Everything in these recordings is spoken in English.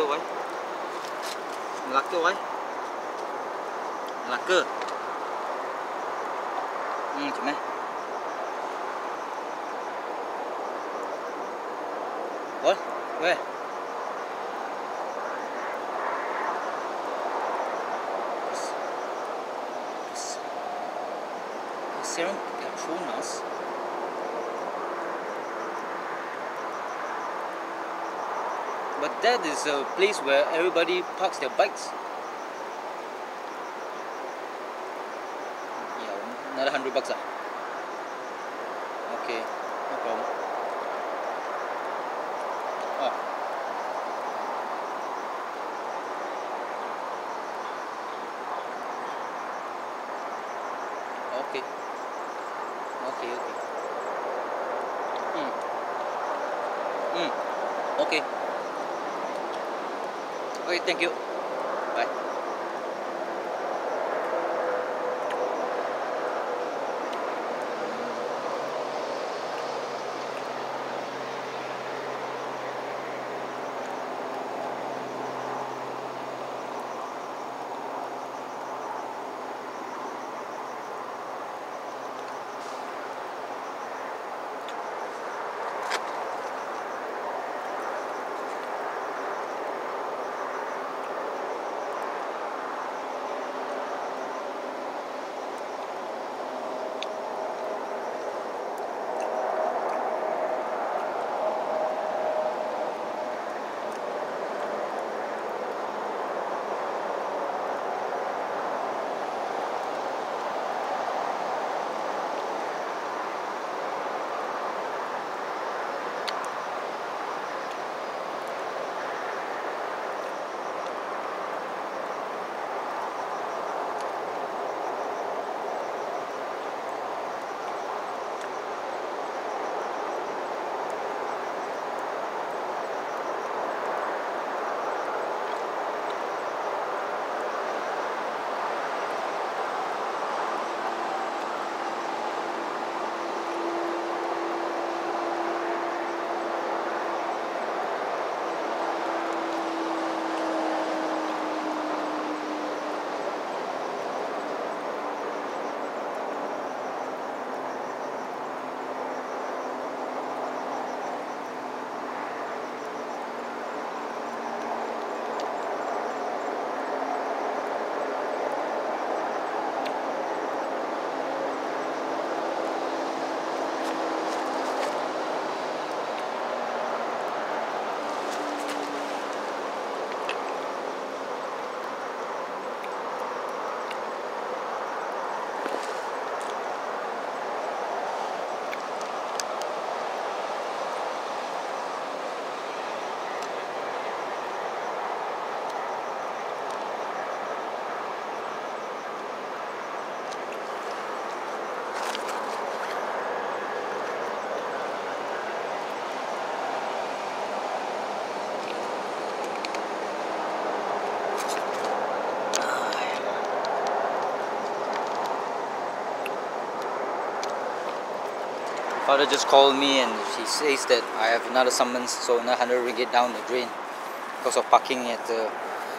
kêu ấy. Lạc kêu ấy. Lạc cơ. Chị mẹ. Ôi, về. Serum Petronas. But that is a place where everybody parks their bikes. Yeah, another $100 ah. Okay, no problem. Oh. Okay. Okay, okay. Okay. Okay, thank you. Bye. Father just called me and he says that I have another summons, so another 100 ringgit down the drain because of parking at the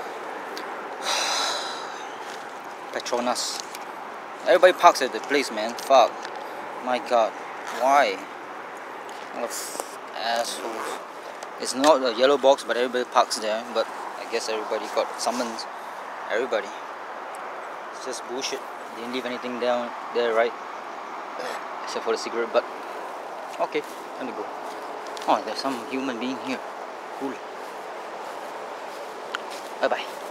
Petronas. Everybody parks at the place, man. Fuck. My god. Why? What assholes. It's not a yellow box, but everybody parks there. But I guess everybody got summons. Everybody. It's just bullshit. They didn't leave anything down there, right? Except for the cigarette butt. Okay, let me go. Oh, there's some human being here. Cool. Bye bye.